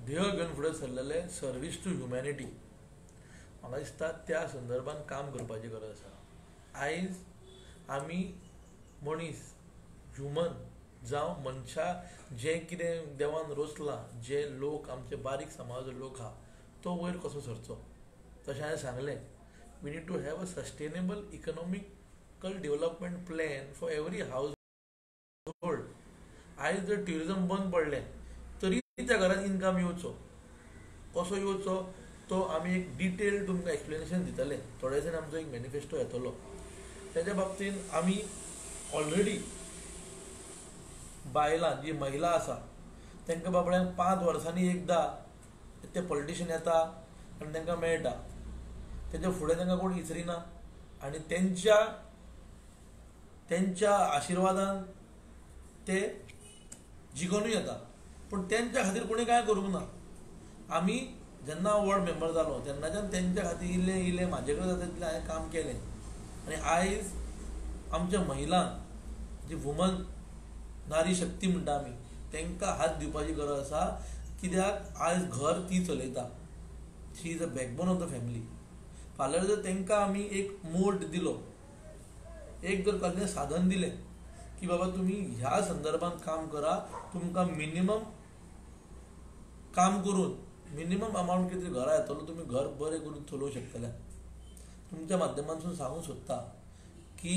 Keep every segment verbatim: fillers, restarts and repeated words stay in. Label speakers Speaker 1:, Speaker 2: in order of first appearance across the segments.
Speaker 1: ध्येय घेवन फुडें सरलेले सर्वीस टू ह्युमॅनिटी म्हाका दिसता त्या संदर्भात काम करपाची गरज आसा. आयज आमी मनीस ह्युमन जावं मनशा जें कितें देवान रचलां, जे लोक आमचे बारीक समाजाचो लोक आहा तो वयर कसो सरचो. तशें हांवें सांगलें, we need to have a sustainable economical development plan for every household. आयज जर ट्युरिजम बंद पडलें तरी त्या घरांत इन्कम येवचो. कसो येवचो तो आमी एक डिटेल तुमकां एक्सप्लेनेशन दितले. थोड्या दिसांनी आमचो एक मॅनिफेस्टो येतलो. तेज्या बाबतींत आमी ऑलरेडी बायलां जी महिला आसा तांकां बाबड्यांक पांच वर्सांनी एकदां ते पॉलिटिशियन येता आनी तांकां मेळटा. तेच्या फुडें तांकां कोण विचरिना आनी तेंच्या तेंच्या आशिर्वादान ते जिखूनूय येता. पूण तेंच्या खातीर कोणी कांय करूंक ना. आमी जेन्ना हांव वॉर्ड मेंबर जालो तेन्नाच्यान तेंच्या खातीर इल्लें इल्लें म्हाजे कडेन जाता तितलें हांवें काम केलें. आनी आयज आमच्या महिलांक जी वुमन नारी शक्ती म्हणटा आमी तांकां हात दिवपाची गरज आसा. कित्याक आयज घर ती चलयता. She is a backbone of the family. फाल्यां जर तांकां आमी एक मोल्ड दिलो, एक जर कसलें साधन दिलें की बाबा तुमी ह्या संदर्भात काम करा, तुमकां मिनिमम काम करून मिनिमम अमावंट कितें घरा येतलो, तुमी घर बरें करून चलोवंक शकतले. तुमच्या माध्यमांतसून सांगूंक सोदता की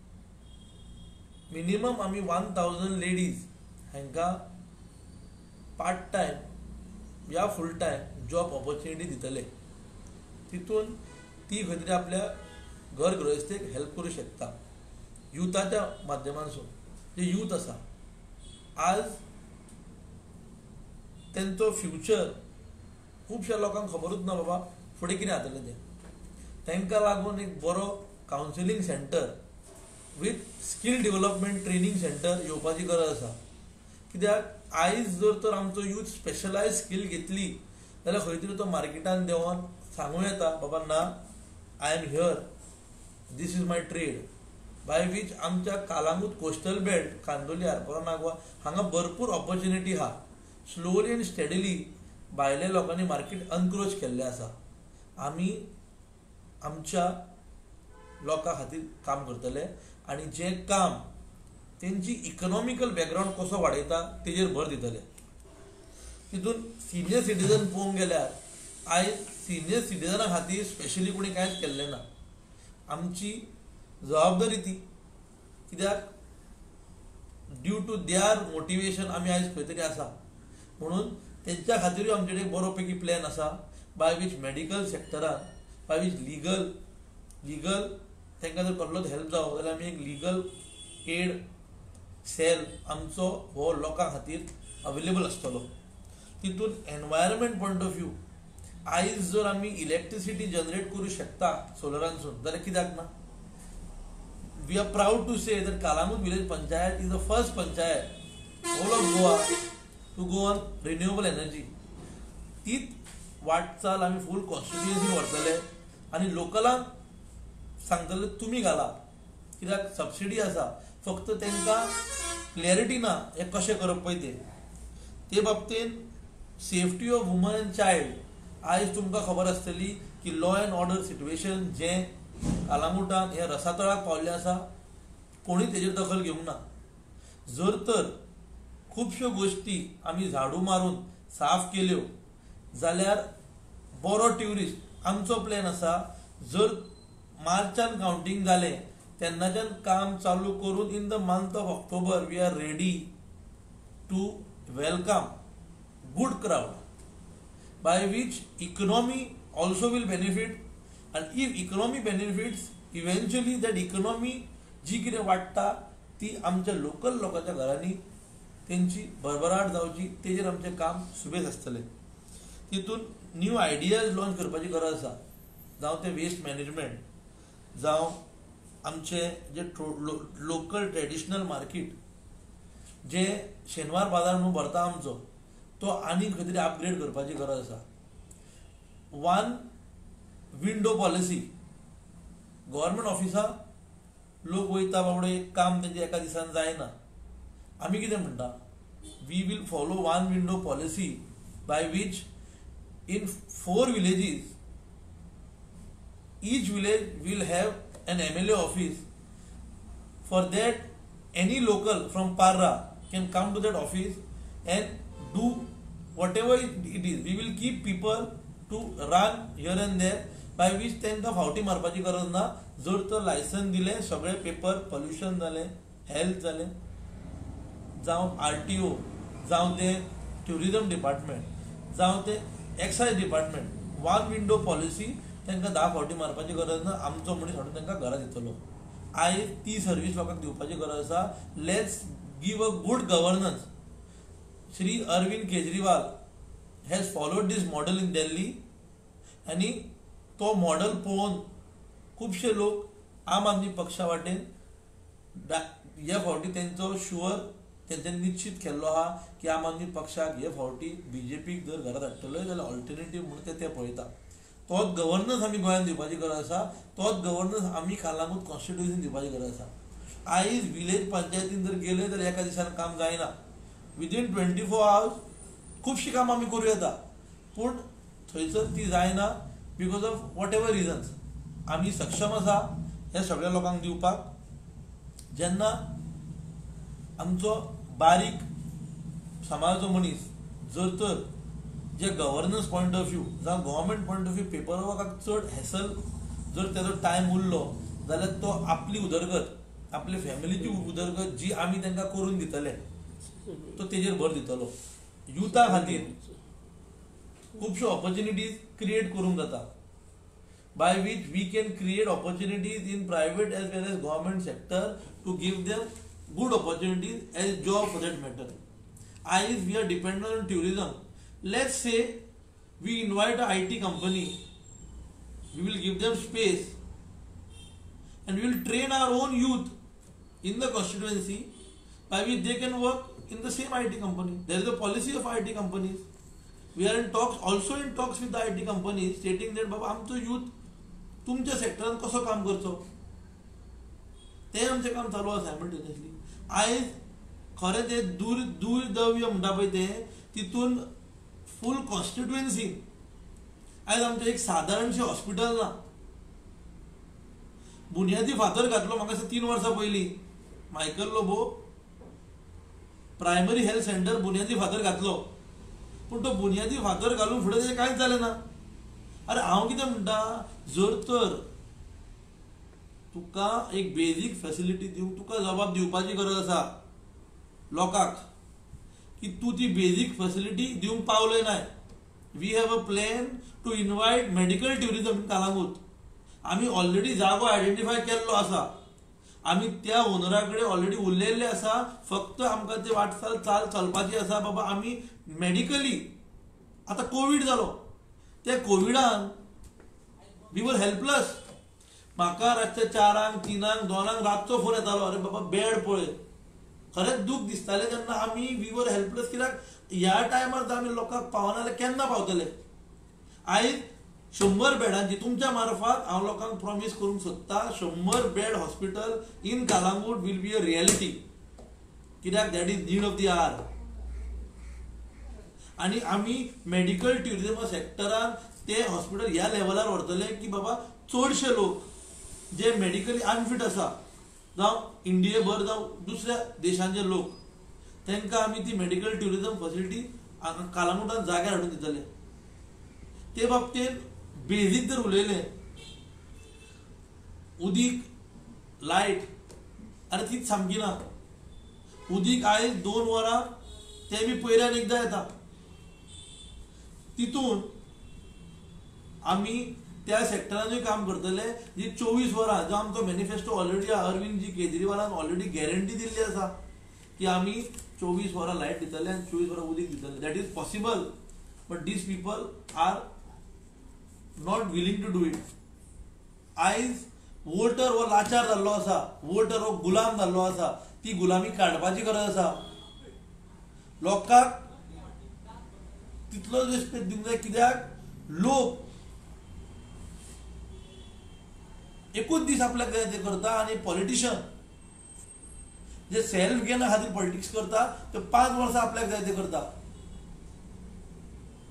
Speaker 1: मिनिमम आमी वन थावजंड लेडीज हांकां पार्ट टायम या फूल टायम जॉब ऑपॉर्च्युनिटी दितले. तितून ती खंय तरी आपल्या घर गृहस्थेक हेल्प करूं शकता युथाच्या माध्यमांतसून. जे यूथ आसा आज तेंचो फ्युचर खुबश्या लोकांक खबरूच ना बाबा फुडें कितें जातलें तें. तांकां लागून एक बरो counselling centre with skill development training centre येवपाची गरज आसा. कित्याक आयज जर तर आमचो यूथ स्पेशलायज स्कील घेतली जाल्यार खंय तरी तो मार्केटान देंवन सांगूं येता बाबा ना, I am here, this is my trade. By which आमच्या कालांगूट कोस्टल बेल्ट कांदोली आरपोरा नागवा हांगा भरपूर ऑपॉर्च्युनिटी आहा. स्लोली आनी स्टेडिली भायल्या लोकांनी मार्केट अनक्रोच केल्लें आसा. आमी आमच्या लोकां खातीर काम करतले आनी जें काम तेंची इकॉनॉमिकल बॅकग्रावंड कसो वाडयता तेजेर भर दितले. तितून सिनियर सिटीजन पळोवंक गेल्यार आयज सिनियर सिटीजना खातीर स्पेशली कोणी कांयच केल्लें ना. आमची जबाबदारी ती. कित्याक ड्यू टू देआर मोटिवेशन आमी आयज खंय तरी आसा. म्हणून तेंच्या खातीरूय आमचे कडेन बरो पैकी प्लॅन आसा. बाय वीच मेडिकल सेक्टरान, बाय वीच लिगल लिगल तांकां जर कसलोच हेल्प जावो जाल्यार आमी एक लिगल एड सेल आमचो हो लोकां खातीर अवेलेबल आसतलो. तितून एनवायरमेंट पॉयंट ऑफ व्यू आयज जर आमी इलेक्ट्रिसिटी जनरेट करूं शकता सोलरांसून जाल्यार कित्याक ना. We are proud to say that Calangute village panchayat is the first panchayat whole of Goa to go on renewable energy. तीच वाटचाल आमी फूल कॉन्स्टिट्युएन्सीन व्हरतले आनी लोकलांक सांगतले तुमी घाला. कित्याक सबसिडी आसा, फक्त तांकां क्लॅरिटी ना हें कशें करप पळय तें. ते बाबतींत safety of woman and child आयज तुमकां खबर आसतली की लॉ एंड ऑर्डर सिट्युएशन जें कालांगुटान हें रसातळाक पावल्लें आसा, कोणूय तेजेर दखल घेवंक ना. जर तर खुबश्यो गोश्टी आमी झाडू मारून साफ केल्यो जाल्यार बरो ट्युरिस्ट आमचो प्लॅन आसा. जर मार्चान कावंटींग जालें तेन्नाच्यान काम चालू करून in the month of October we are ready to welcome good crowd by which economy also will benefit. and if economy benefits eventually that economy जी कितें वाडटा ती आमच्या लोकल लोकांच्या घरांनी तेंची भरभराट जावची तेजेर आमचें काम सुबेज आसतलें. तितून न्यू आयडियाज लॉन्च करपाची गरज आसा. जावं ते वेस्ट मॅनेजमेंट जावं आमचे जे लोकल ट्रेडिशनल मार्केट जे शेनवार बाजार म्हणून भरता आमचो तो आनी खंय तरी अपग्रेड करपाची गरज आसा. वन विंडो पॉलिसी गव्हर्मेंट ऑफिसां लोक वयता बाबडे काम तेंचे एका दिसान जायना. आमी कितें म्हणटा we will follow one window policy by which in four villages, each village will have an M L A office. For that, any local from Parra can come to that office and do whatever it is. We will keep people to run here and there, by which तांकां फावटी मारपाची गरज ना. जर तर licence दिले, सगळे paper pollution जाले, हेल्थ जाले, जावं आरटीओ, जावं ते ट्युरिझम डिपार्टमेंट, जावं ते excise department, one window policy तांकां धा फावटी मारपाची गरज ना. आमचो मनीस हाडून तांकां घरा दितलो. आयज ती सर्वीस लोकांक दिवपाची गरज आसा. Let's give a good governance. Shri Arvind Kejriwal has followed this model in Delhi, आनी तो मॉडेल पळोवन खुबशे लोक आम आदमी पक्षा वाटेन ह्या फावटी तेंचो शुअर तेंच्यांनी निश्चित केल्लो आहा की आम आदमी पक्षाक हे फावटी बीजेपीक जर घरात हाडटले जाल्यार ऑल्टरनेटीव म्हणून ते ते पळयता. तोच गव्हर्नन्स आमी गोंयांत दिवपाची गरज आसा. तोच गव्हर्नन्स आमी खालांगूच कॉन्स्टिट्युशन दिवपाची गरज आसा. आयज विलेज पंचायतीन जर गेले जाल्यार एका दिसान काम जायना. विदीन ट्वेंटी फोर आवर्स खुबशीं कामां आमी करूं येता, पूण थंयसर ती जायना because of whatever reasons. आमी सक्षम आसा ह्या सगळ्या लोकांक दिवपाक. जेन्ना आमचो बारीक समाजाचो मनीस जर तर जे गव्हर्नन्स पॉयंट ऑफ व्यू जावं government point of view paper वर्काक चड हॅसल जर तेजो टायम उरलो जाल्यार तो आपली उदरगत, आपले फॅमिलीची उदरगत जी आमी तांकां करून दितले तो तेजेर भर दितलो. युथा खातीर खुबश्यो ऑपॉर्च्युनिटीज क्रिएट करूंक जाता, by which we can create opportunities in private as well as government sector to give them good opportunities as job for that matter. As we are dependent on tourism, let's say we invite a I T company, we will give them space and we will train our own youth in the constituency by which they can work in the same I T company. There is a policy of I T companies. We are in talks, also in talks with the I T companies, stating that बाबा आमचो youth तुमच्या सेक्टरान कसो काम करचो ते आमचें काम चालू आसा सायमल्टेनियसली. आयज खरें ते दूर दूरदव्य म्हणटा पळय ते तितून फूल कॉन्स्टिट्युएन्सीन आयज आमचें एक सादारणशें हॉस्पिटल ना. बुनयादी फातर घातलो म्हाका दिसता तीन वर्सां पयलीं Michael Lobo primary health centre बुनयादी फातर घातलो, पूण तो बुनयादी फातर घालून फुडें तेजें कांयच जालें ना. अरे हांव कितें म्हणटा, जर तर तुका एक बेजीक फॅसिलिटी दिवंक तुका जबाब दिवपाची गरज आसा लोकांक की तूं ती बेजीक फॅसिलिटी दिवंक पावले नाय. We have a plan to invite medical tourism in Calangute. आमी ऑलरेडी जागो आयडेंटिफाय केल्लो आसा. आमी त्या ओनरा कडेन ऑलरेडी उलयल्ले आसा. फक्त आमकां ते वाटचाल चाल चलपाची आसा. बाबा आमी मेडिकली आतां कोवीड जालो, त्या कोविडान वी वर हेल्पलेस. म्हाका रातच्या चारांक तिनांक दोनांक रातचो फोन येतालो, अरे बाबा बेड पळय. खरेंच दूख दिसतालें तेन्ना आमी वी वर हेल्पलेस. कित्याक ह्या टायमार जर आमी लोकांक पावना जाल्यार केन्ना पावतले. आयज शंबर बेडांची तुमच्या मार्फत हांव लोकांक प्रॉमिस करूंक सोदता, शंबर bed hospital in Calangute will be a reality. कित्याक that is need of the hour. आनी आमी मेडिकल ट्युरिझम सेक्टरान ते हॉस्पिटल ह्या लेवलार व्हरतले की बाबा चडशे लोक जे मेडिकली अनफीट आसा, जावं इंडिये भर जावं दुसऱ्या देशांचे लोक, तांकां आमी ती मेडिकल ट्युरिझम फॅसिलिटी कालांगुटान जाग्यार हाडून दितले. ते बाबतींत बेजीक जर उलयलें, उदीक, लायट, अरे तीच सामकी ना. उदीक आयज दोन वरां ते बी पयऱ्यान एकदां येता. तितून आमी त्या सेक्टरानूय काम करतले जी चोवीस वरां, जो आमचो मॅनिफेस्टो ऑलरेडी अरविंद जी केजरीवालान ऑलरेडी गॅरंटी दिल्ली आसा की आमी चोवीस वरां लायट दितले आनी चोवीस वरां उदीक दितले. That is possible, but these people are not willing to do it. आयज वोटर हो लाचार जाल्लो आसा, वोटर हो गुलाम जाल्लो आसा. ती गुलामी काडपाची गरज आसा. लोकांक तितलोच रिस्पेक्ट दिवंक जाय. कित्याक लोक एकूच दीस आपल्याक जाय ते करता आनी पॉलिटिशियन जे सेल्फ गेना खातीर पॉलिटिक्स करता ते पांच वर्सां आपल्याक जाय ते करता.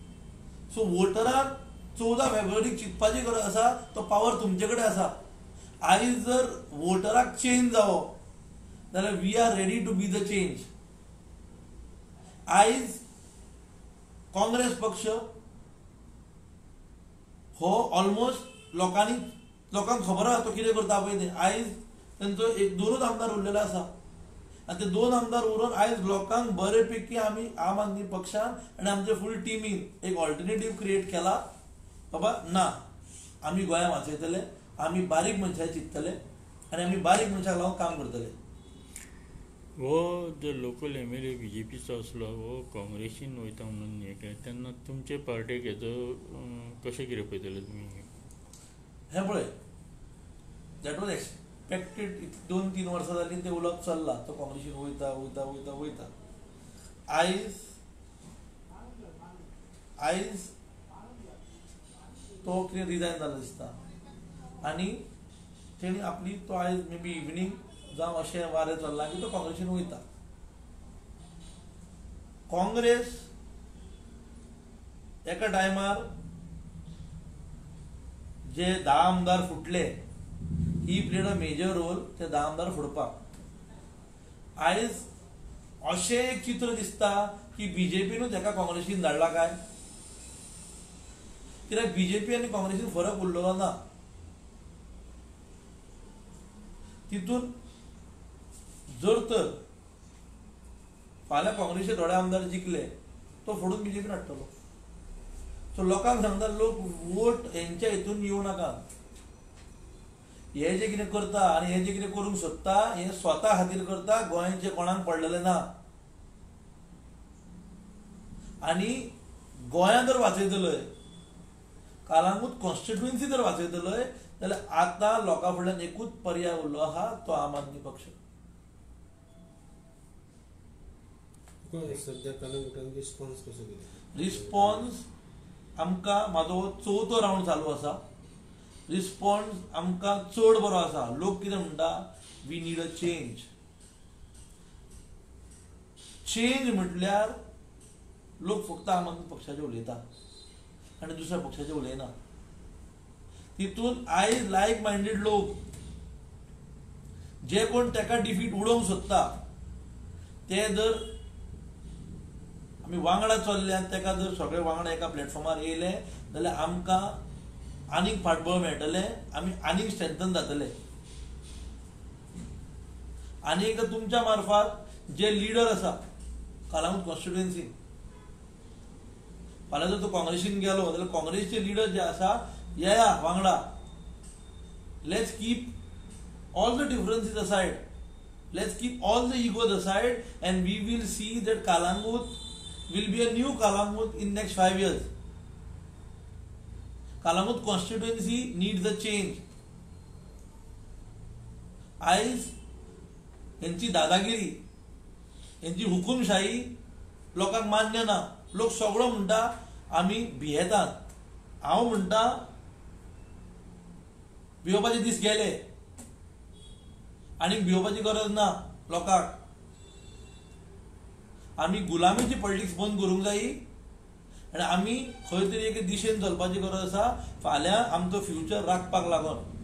Speaker 1: सो वोटराक चौदा फेब्रुवारीक चिंतपाची गरज आसा, तो पावर तुमचे कडेन आसा. आयज जर वोटराक चेंज जावो जाल्यार we are ready to be the change. आयज काँग्रेस पक्ष हो ऑलमोस्ट लोकांनी लोकांक खबर आसा तो कितें करता पळय तें. आयज तांचो एक दोनूच आमदार उरलेलो आसा आनी ते दोन आमदार उरून आयज लोकांक बरेपैकी आमी आम आदमी पक्षान आनी आमचे फूल टिमीन एक ऑल्टरनेटीव क्रिएट केला. बाबा ना, आमी गोंया वाचयतले, आमी बारीक मनशांचे चिंततले आनी आमी बारीक मनशाक लागून काम करतले.
Speaker 2: हो जो local M L A B J पीचो असलो हो काँग्रेसीन वयता म्हणून हें केलें तेन्ना तुमचे पार्टेक हेजो कशें कितें पळयतले तुमी?
Speaker 1: हें पळय, दॅट वॉज एक्सपेक्टेड. दोन तीन वर्सां जालीं तें उलोवप चल्लां, तो काँग्रेसीन वयता वयता वयता वयता. आयज आयज तो कितें रिजायन जालो दिसता आनी तेणी आपली तो आयज मे बी इवनिंग जावं अशें वारें चल्लां की तो काँग्रेसीन वयता. काँग्रेस एका टायमार जे धा आमदार फुटले, he played a major role ते धा आमदार फुडपाक. आयज अशें एक चित्र दिसता की बीजेपीनूच एका काँग्रेसीन धाडला काय, कित्याक बीजेपी आनी काँग्रेसीन फरक उरलेलो ना. तितून जर तर फाल्यां काँग्रेसचे थोडे आमदार जिखले तो फोडून बीजेपीन हाडटलो. सो लोकांक सांगता, लोक वोट हेंच्या हितून येवं नाका. हे जे कितें करता आनी हे जे कितें करूंक सोदता हे स्वता खातीर करता, गोंयचे कोणाक पडलेले ना. आनी गोंया जर वाचयतलय, कालांगूट कॉन्स्टिट्युएन्सी जर वाचयतलय जाल्यार आतां लोकां फुडल्यान एकूच पर्याय उरलो आहा, तो आम आदमी पक्ष.
Speaker 3: सध्या कालांगुटान रिस्पॉन्स कसो कितें?
Speaker 1: रिस्पॉन्स आमकां म्हाजो चवथो रावंड चालू आसा. रिस्पॉन्स आमकां चड बरो आसा. लोक कितें म्हणटा, we need a change. Change म्हटल्यार लोक फक्त आम आदमी पक्षाचे उलयता आनी दुसऱ्या पक्षाचे उलयना. तितून आयज लायक मायंडेड लोक जे कोण तेका डिफीट उडोवंक सोदता ते जर आमी वांगडा चल्ले आनी तेका जर सगळे वांगडा एका प्लॅटफॉर्मार येयले जाल्यार आमकां आनीक फाटबळ मेळटलें, आमी आनीक स्ट्रेंथन जातले. आनी एक तुमच्या मार्फत जे लिडर आसा कालांगूट कॉन्स्टिट्युएन्सीन, फाल्यां जर तो काँग्रेसीन गेलो जाल्यार काँग्रेसचे लिडर जे आसा येया वांगडा. Let's keep all the differences aside, let's keep all the egos aside and we will see that Calangute will be a new Kalamut in next five years. Kalamut constituency needs a change. आयज यांची दादागिरी, यांची हुकुमशाही लोकांक मान्य ना. लोक सगळो म्हणटा आमी भियेतात. हांव म्हणटा भिवपाचे दीस गेले आनी भिवपाची गरज ना लोकांक. आमी गुलामीची पॉलिटिक्स बंद करूंक जाय आनी आमी खंय तरी एक दिशेन चलपाची गरज आसा फाल्यां आमचो फ्युचर राखपाक लागून.